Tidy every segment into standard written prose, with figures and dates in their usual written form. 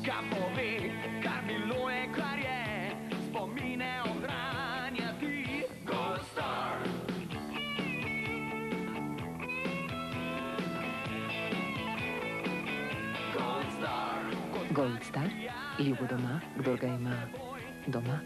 Kaj pove, kar bilo je, kar je, spomine ohranjati. Gold Star. Gold Star. Gold Star, ljubo doma, kdor ga ima doma.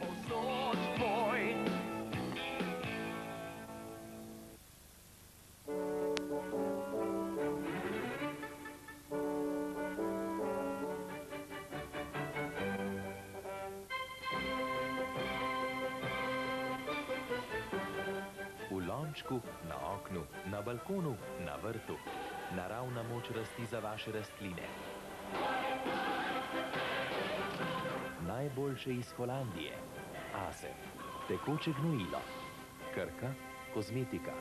Na oknu, na balkonu, na vrtu. Naravna moč rasti za vaše rastline. Najboljše iz Holandije. Asep, tekoče gnojilo. Krka, kozmetika.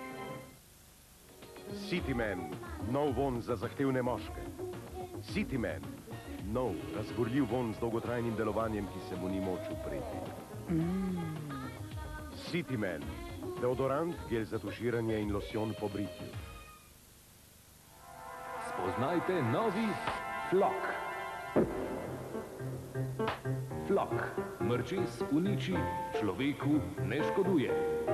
Cityman, nov vonj za zahtevne moške. Cityman, nov, razburljiv vonj z dolgotrajnim delovanjem, ki se mu ni moč upreti. Cityman, deodorant, gel za tuširanje in losjon po britju. Spoznajte novi Flok. Flok. Mrčes uniči, človeku ne škoduje.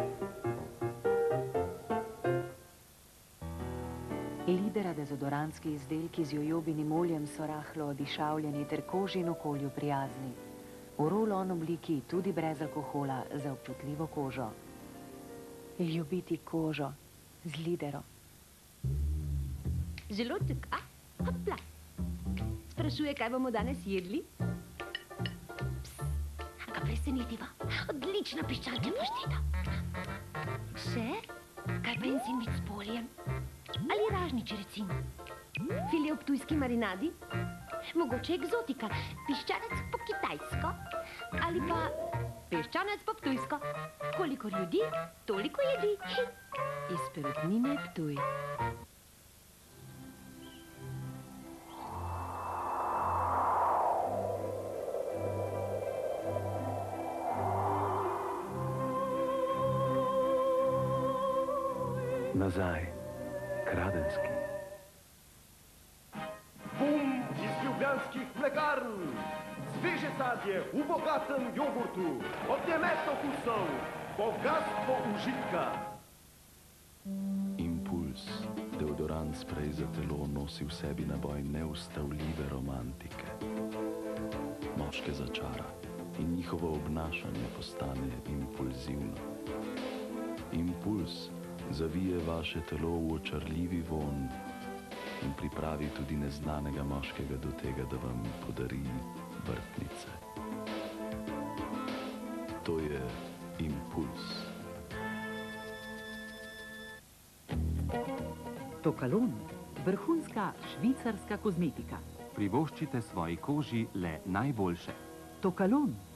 Lidera dezodorantski izdelki z jojobinim oljem so rahlo odišavljeni ter koži in okolju prijazni. V roll-on obliki tudi brez alkohola za občutljivo kožo. Ljubiti kožo z Lidero. Želoček, hopla. Sprašuje, kaj bomo danes jedli? Pst, ga presenetiva. Odlična piščančja pašteta. Še? Kaj pa en sendvič s poljem? Ali ražniči, recimo? Filje v ptujski marinadi? Mogoče egzotika, piščanec po kitajsko? Ali pa piščanec po ptujsko? Koliko ljudi, toliko jedi. Iz Perutnine Ptuj. Nazaj, Kradenski. Bum iz ljubljanskih mlekarn. Sveže sadje v bogatem jogurtu. Odjemet okusov. Bogatstvo užitka. Impuls, deodorant sprej za telo nosi v sebi naboj neustavljive romantike. Moške začara in njihovo obnašanje postane impulzivno. Impuls zavije vaše telo v očarljivi vonj in pripravi tudi neznanega moškega do tega, da vam podari vrtnice. To je Impuls. Tokalon, vrhunska švicarska kozmetika. Privoščite svoji koži le najboljše. Tokalon.